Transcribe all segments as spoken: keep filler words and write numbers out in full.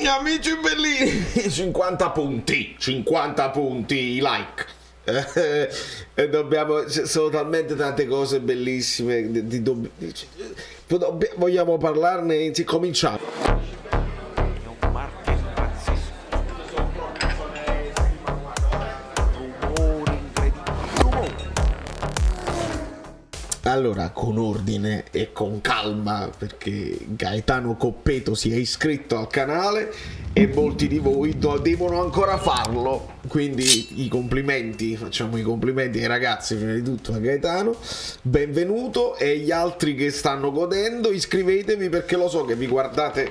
Amici bellini, cinquanta punti, cinquanta punti, like. Eh, eh, dobbiamo, sono talmente tante cose bellissime. Di, di, di, di, vogliamo parlarne? Cominciamo. Allora, con ordine e con calma, perché Gaetano Coppeto si è iscritto al canale e molti di voi devono ancora farlo, quindi i complimenti, facciamo i complimenti ai ragazzi, prima di tutto a Gaetano, benvenuto, e gli altri che stanno godendo iscrivetevi, perché lo so che vi guardate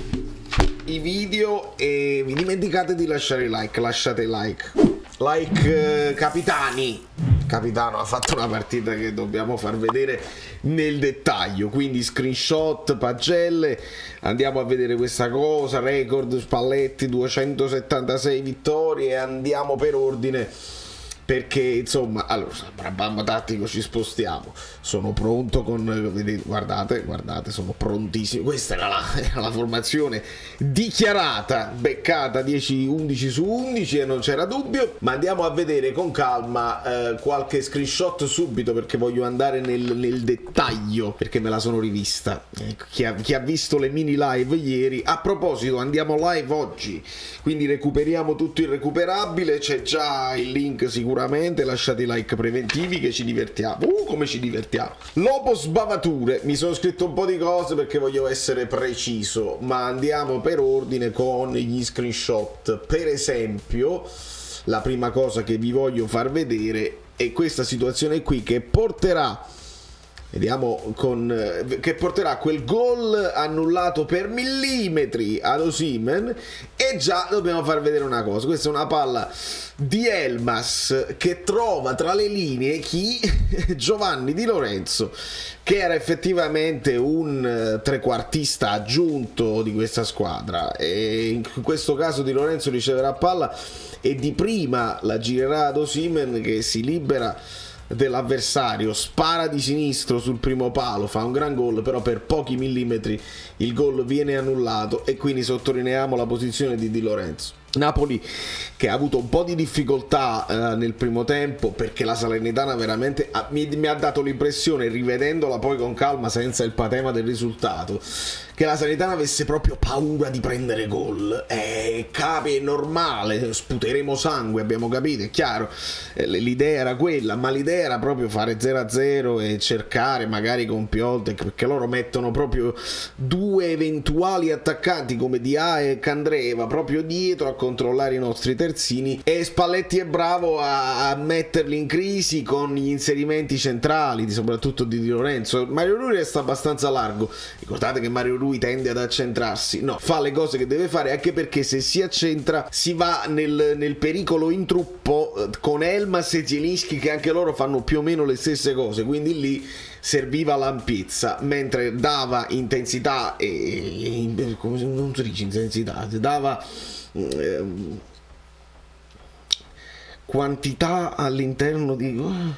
i video e vi dimenticate di lasciare like. Lasciate like, like eh, capitani. Capitano ha fatto una partita che dobbiamo far vedere nel dettaglio, quindi screenshot, pagelle, andiamo a vedere questa cosa, record Spalletti, duecentosettantasei vittorie, andiamo per ordine, perché insomma, allora, Brabham tattico, ci spostiamo, sono pronto con, vedete, guardate, guardate, sono prontissimo, questa era la, era la formazione dichiarata, beccata dieci undici su undici e non c'era dubbio, ma andiamo a vedere con calma eh, qualche screenshot subito, perché voglio andare nel, nel dettaglio, perché me la sono rivista, eh, chi, ha, chi ha visto le mini live ieri, a proposito andiamo live oggi, quindi recuperiamo tutto il recuperabile, c'è già il link sicuramente. Lasciate i like preventivi che ci divertiamo. Uh, come ci divertiamo. Lobo sbavature. Mi sono scritto un po' di cose perché voglio essere preciso, ma andiamo per ordine con gli screenshot. Per esempio, la prima cosa che vi voglio far vedere è questa situazione qui che porterà, vediamo, con che porterà quel gol annullato per millimetri ad Osimhen, e già dobbiamo far vedere una cosa. Questa è una palla di Elmas che trova tra le linee chi? Giovanni Di Lorenzo, che era effettivamente un trequartista aggiunto di questa squadra, e in questo caso Di Lorenzo riceverà palla e di prima la girerà ad Osimhen, che si libera dell'avversario, spara di sinistro sul primo palo, fa un gran gol, però per pochi millimetri il gol viene annullato, e quindi sottolineiamo la posizione di Di Lorenzo. Napoli che ha avuto un po' di difficoltà eh, nel primo tempo, perché la Salernitana veramente ha, mi, mi ha dato l'impressione, rivedendola poi con calma senza il patema del risultato, che la Salernitana avesse proprio paura di prendere gol. Eh, capi, è normale, sputeremo sangue, abbiamo capito, è chiaro, eh, l'idea era quella, ma l'idea era proprio fare zero a zero e cercare magari con Piontek, perché loro mettono proprio due eventuali attaccanti come Dia e Candreva proprio dietro a controllare i nostri terzini, e Spalletti è bravo a, a metterli in crisi con gli inserimenti centrali, soprattutto di Di Lorenzo. Mario Rui resta abbastanza largo, ricordate che Mario Rui tende ad accentrarsi, no, fa le cose che deve fare, anche perché se si accentra si va nel, nel pericolo in truppo con Elmas e Zielinski, che anche loro fanno più o meno le stesse cose, quindi lì serviva l'ampiezza, mentre dava intensità e, e come non si dice intensità, dava eh, quantità all'interno di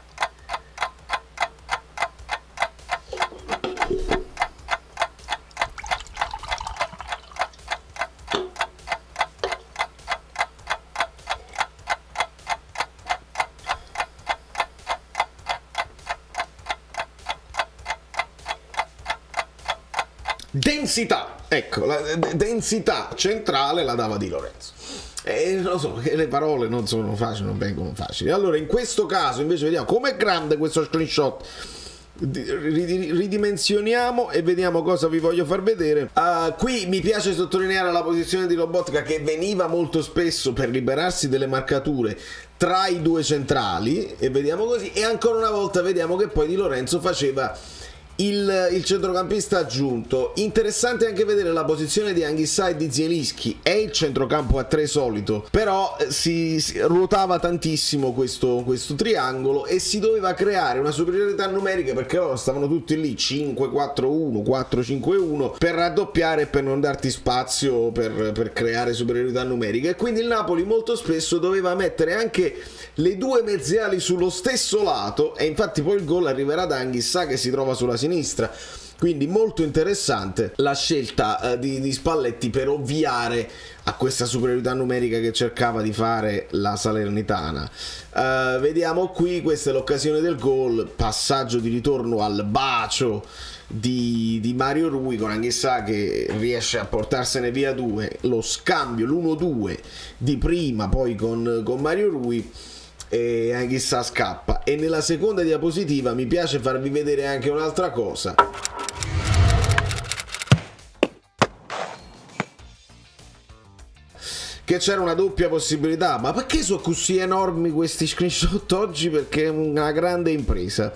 densità, ecco, la densità centrale la dava Di Lorenzo. E lo so che le parole non sono facili, non vengono facili. Allora, in questo caso invece vediamo com'è grande questo screenshot. Ridimensioniamo e vediamo cosa vi voglio far vedere. Uh, qui mi piace sottolineare la posizione di Lobotka, che veniva molto spesso per liberarsi delle marcature tra i due centrali, e vediamo così, e ancora una volta vediamo che poi Di Lorenzo faceva Il, il centrocampista aggiunto. Interessante anche vedere la posizione di Anghissà e di Zielinski. È il centrocampo a tre solito, però si, si ruotava tantissimo questo, questo triangolo, e si doveva creare una superiorità numerica, perché loro stavano tutti lì cinque quattro uno, quattro cinque uno, per raddoppiare e per non darti spazio per, per creare superiorità numerica, e quindi il Napoli molto spesso doveva mettere anche le due mezziali sullo stesso lato, e infatti poi il gol arriverà da Anghissà, che si trova sulla sinistra. Quindi molto interessante la scelta eh, di, di Spalletti per ovviare a questa superiorità numerica che cercava di fare la Salernitana. Uh, vediamo qui, questa è l'occasione del gol, passaggio di ritorno al bacio di, di Mario Rui con Anguissa che riesce a portarsene via due, lo scambio, l'uno due di prima poi con, con Mario Rui, e Anguissa scappa. E nella seconda diapositiva mi piace farvi vedere anche un'altra cosa. Che c'era una doppia possibilità. Ma perché sono così enormi questi screenshot oggi? Perché è una grande impresa.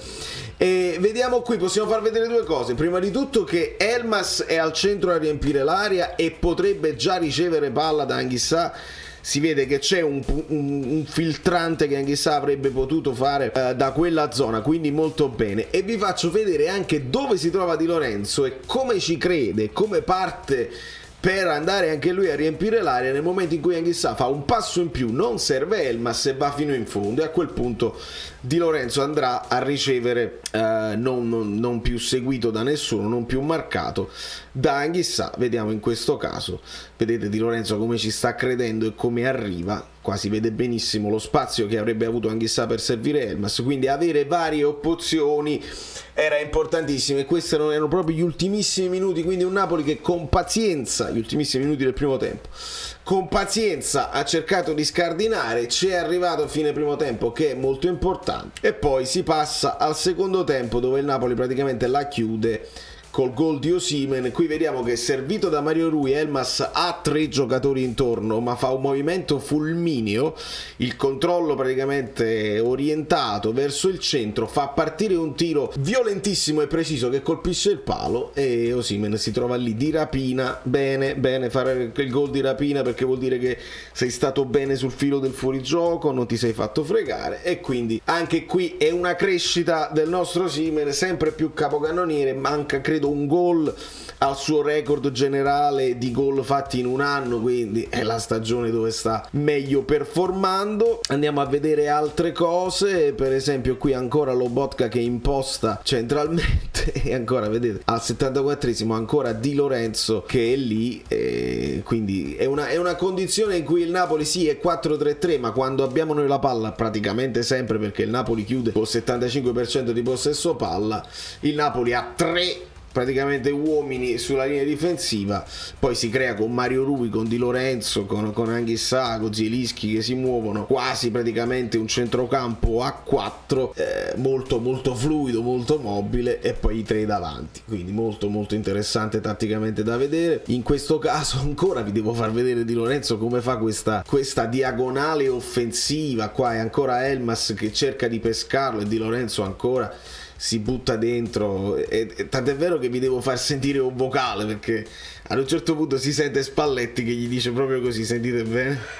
E vediamo qui, possiamo far vedere due cose. Prima di tutto che Elmas è al centro a riempire l'area e potrebbe già ricevere palla da Anguissa. Si vede che c'è un, un, un filtrante che Anguissa avrebbe potuto fare uh, da quella zona, quindi molto bene. E vi faccio vedere anche dove si trova Di Lorenzo e come ci crede, come parte per andare anche lui a riempire l'area nel momento in cui Anguissa fa un passo in più, non serve Elmas e va fino in fondo, e a quel punto Di Lorenzo andrà a ricevere eh, non, non, non più seguito da nessuno, non più marcato da Anguissa. Vediamo in questo caso, vedete Di Lorenzo come ci sta credendo e come arriva, qua si vede benissimo lo spazio che avrebbe avuto Anguissa per servire Elmas, quindi avere varie opzioni era importantissimo. E questi non erano proprio gli ultimissimi minuti, quindi un Napoli che con pazienza, gli ultimissimi minuti del primo tempo, con pazienza ha cercato di scardinare, ci è arrivato a fine primo tempo, che è molto importante, e poi si passa al secondo tempo dove il Napoli praticamente la chiude col gol di Osimhen. Qui vediamo che servito da Mario Rui, Elmas ha tre giocatori intorno ma fa un movimento fulmineo, il controllo praticamente orientato verso il centro, fa partire un tiro violentissimo e preciso che colpisce il palo e Osimhen si trova lì di rapina. Bene, bene fare il gol di rapina, perché vuol dire che sei stato bene sul filo del fuorigioco, non ti sei fatto fregare, e quindi anche qui è una crescita del nostro Osimhen, sempre più capocannoniere. Manca credo un gol al suo record generale di gol fatti in un anno, quindi è la stagione dove sta meglio performando. Andiamo a vedere altre cose, per esempio qui ancora Lobotka che imposta centralmente e ancora vedete al settantaquattresimo ancora Di Lorenzo che è lì, e quindi è una, è una condizione in cui il Napoli sì è quattro tre tre, ma quando abbiamo noi la palla praticamente sempre, perché il Napoli chiude col settantacinque per cento di possesso palla, il Napoli ha tre praticamente uomini sulla linea difensiva, poi si crea con Mario Rui, con Di Lorenzo, con, con Anguissa, con Zielinski che si muovono quasi praticamente un centrocampo a quattro, eh, molto molto fluido, molto mobile, e poi i tre davanti, quindi molto molto interessante tatticamente da vedere. In questo caso ancora vi devo far vedere Di Lorenzo come fa questa, questa diagonale offensiva, qua è ancora Elmas che cerca di pescarlo e Di Lorenzo ancora si butta dentro, e, e, tant'è vero che vi devo far sentire un vocale, perché ad un certo punto si sente Spalletti che gli dice proprio così, sentite bene?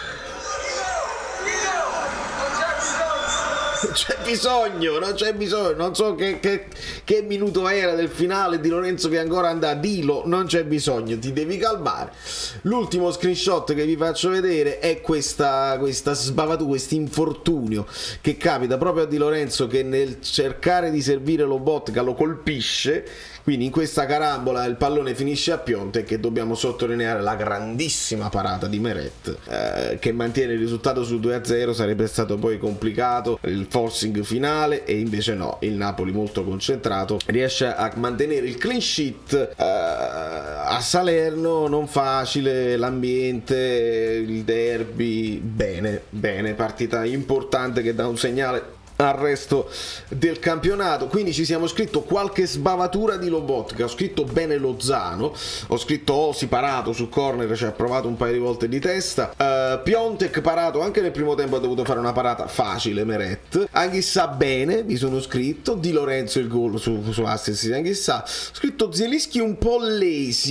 Non c'è bisogno, non c'è bisogno, non so che, che, che minuto era del finale, Di Lorenzo che ancora andava, Dilo, non c'è bisogno, ti devi calmare. L'ultimo screenshot che vi faccio vedere è questa, questa sbavatura, questo infortunio che capita proprio a Di Lorenzo, che nel cercare di servire Lobotka lo colpisce, quindi in questa carambola il pallone finisce a Piontek, che dobbiamo sottolineare la grandissima parata di Meret, eh, che mantiene il risultato sul due a zero. Sarebbe stato poi complicato il forcing finale, e invece no, il Napoli molto concentrato riesce a mantenere il clean sheet. eh, a Salerno non facile l'ambiente, il derby, bene bene, partita importante che dà un segnale al resto del campionato. Quindi ci siamo scritto qualche sbavatura di Lobotka, ho scritto bene Lozano, ho scritto Osi parato su corner, ci ha provato un paio di volte di testa, uh, Piontek parato anche nel primo tempo, ha dovuto fare una parata facile Meret, Anguissa bene, mi sono scritto, Di Lorenzo il gol su, su assist di Anguissa, ho scritto Zielinski un po' lazy,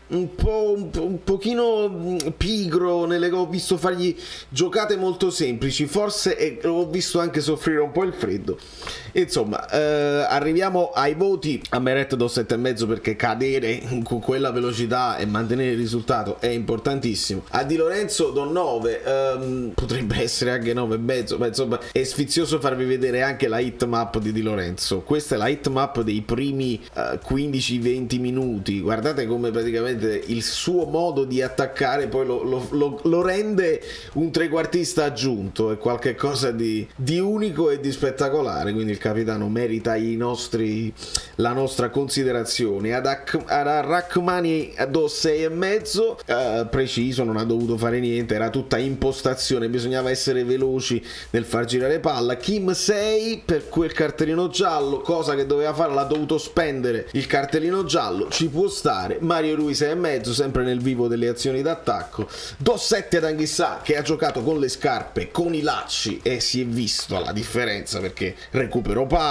un po' un, un pochino pigro, nelle, ho visto fargli giocate molto semplici, forse e l'ho visto anche soffrire un po' il freddo. Insomma, eh, arriviamo ai voti. A Meret do sette e mezzo perché cadere con quella velocità e mantenere il risultato è importantissimo. A Di Lorenzo do nove, ehm, potrebbe essere anche nove e mezzo, ma insomma è sfizioso farvi vedere anche la hit map di Di Lorenzo. Questa è la hit map dei primi eh, quindici venti minuti. Guardate come praticamente il suo modo di attaccare poi lo, lo, lo, lo rende un trequartista aggiunto, è qualche cosa di, di unico e di spettacolare, quindi il capitano merita i nostri, la nostra considerazione. Ad, Ak- ad Rachmani do sei e mezzo, eh, preciso, non ha dovuto fare niente, era tutta impostazione, bisognava essere veloci nel far girare palla. Kim sei per quel cartellino giallo, cosa che doveva fare, l'ha dovuto spendere il cartellino giallo, ci può stare. Mario Rui sei e mezzo, sempre nel vivo delle azioni d'attacco. Do sette ad Anghissà, che ha giocato con le scarpe, con i lacci, e si è visto la differenza perché recupero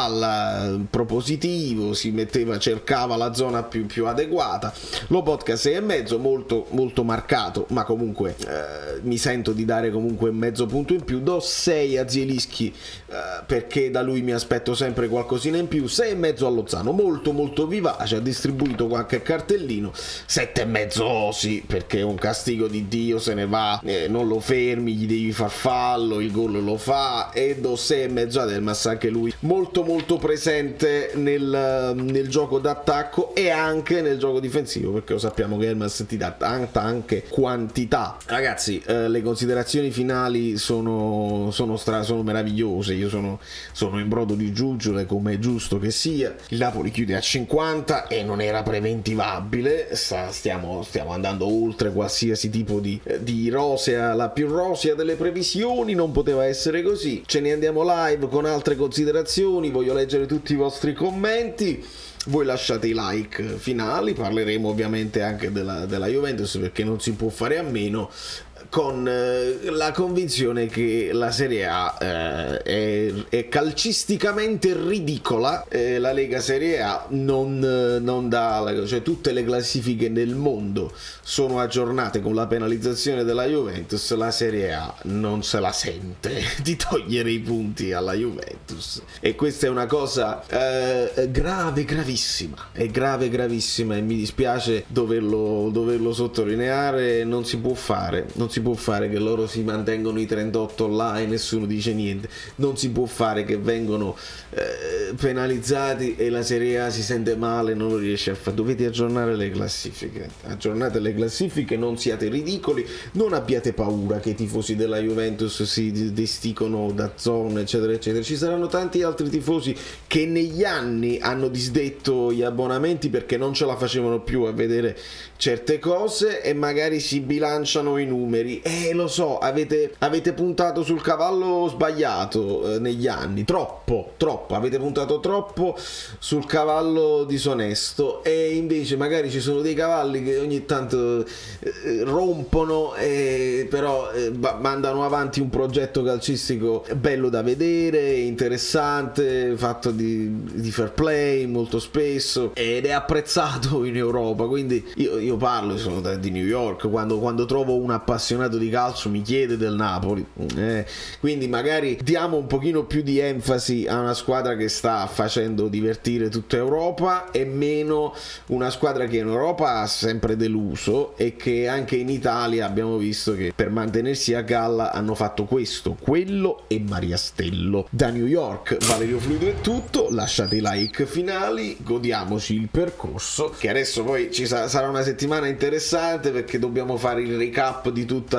palla, propositivo, si metteva, cercava la zona più, più adeguata. Lobotka sei e mezzo, molto molto marcato, ma comunque eh, mi sento di dare comunque mezzo punto in più. Do sei a Zielinski eh, perché da lui mi aspetto sempre qualcosina in più. Sei e mezzo a Lozano, molto molto vivace, ha distribuito qualche cartellino. Sette e mezzo sì, perché è un castigo di Dio, se ne va, eh, non lo fermi, gli devi far fallo, il gol lo fa. E do sei e mezzo ad Elmas, anche lui molto molto presente nel, nel gioco d'attacco e anche nel gioco difensivo, perché lo sappiamo che Elmas ti dà tanta anche quantità. Ragazzi, eh, le considerazioni finali sono sono, stra- sono meravigliose. Io sono, sono in brodo di giuggiole, come è giusto che sia. Il Napoli chiude a cinquanta e non era preventivabile. Sta, stiamo, stiamo andando oltre qualsiasi tipo di, di rosea, la più rosea delle previsioni. Non poteva essere così. Ce ne andiamo live con altre considerazioni. Voglio leggere tutti i vostri commenti. Voi lasciate i like finali. Parleremo ovviamente anche della, della Juventus, perché non si può fare a meno, con eh, la convinzione che la Serie A eh, è, è calcisticamente ridicola. Eh, la Lega Serie A non, eh, non dà, cioè tutte le classifiche nel mondo sono aggiornate con la penalizzazione della Juventus. La Serie A non se la sente di togliere i punti alla Juventus, e questa è una cosa eh, grave, gravissima, è grave, gravissima, e mi dispiace doverlo, doverlo sottolineare. Non si può fare, non si può fare che loro si mantengono i trentotto là e nessuno dice niente. Non si può fare che vengono eh, penalizzati e la Serie A si sente male, non lo riesce a fare. Dovete aggiornare le classifiche, aggiornate le classifiche, non siate ridicoli, non abbiate paura che i tifosi della Juventus si desticono da zone eccetera eccetera. Ci saranno tanti altri tifosi che negli anni hanno disdetto gli abbonamenti perché non ce la facevano più a vedere certe cose e magari si bilanciano i numeri. Eh, lo so, avete, avete puntato sul cavallo sbagliato eh, negli anni, troppo, troppo, avete puntato troppo sul cavallo disonesto, e invece magari ci sono dei cavalli che ogni tanto eh, rompono, eh, però eh, mandano avanti un progetto calcistico bello da vedere, interessante, fatto di, di fair play molto spesso, ed è apprezzato in Europa. Quindi io, io parlo, sono di New York, quando, quando trovo un appassionato di calcio mi chiede del Napoli, eh, quindi magari diamo un pochino più di enfasi a una squadra che sta facendo divertire tutta Europa e meno una squadra che in Europa ha sempre deluso e che anche in Italia abbiamo visto che per mantenersi a galla hanno fatto questo, quello e Mariastello. Da New York Valerio Fluido è tutto, lasciate i like finali, godiamoci il percorso, che adesso poi ci sa- sarà una settimana interessante perché dobbiamo fare il recap di tutta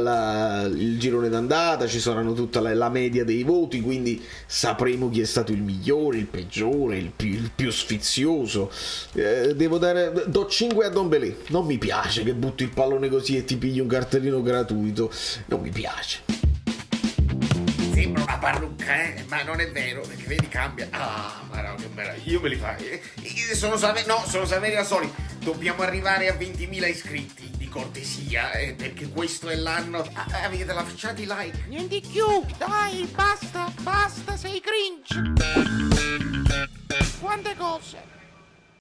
la, il girone d'andata, ci saranno tutta la, la media dei voti, quindi sapremo chi è stato il migliore, il peggiore, il più, il più sfizioso. Eh, devo dare, do cinque a Dombele. Non mi piace che butti il pallone così e ti pigli un cartellino gratuito, non mi piace. Sembra una parrucca, eh? Ma non è vero, perché vedi, cambia. Ah, ma no, che meraviglia. Io me li fai. Eh? Sono Saverio, no, sono Saverio Asoli. Dobbiamo arrivare a ventimila iscritti, di cortesia, eh, perché questo è l'anno. Ah, avete lasciato i like? Niente più, dai, basta, basta, sei cringe. Quante cose.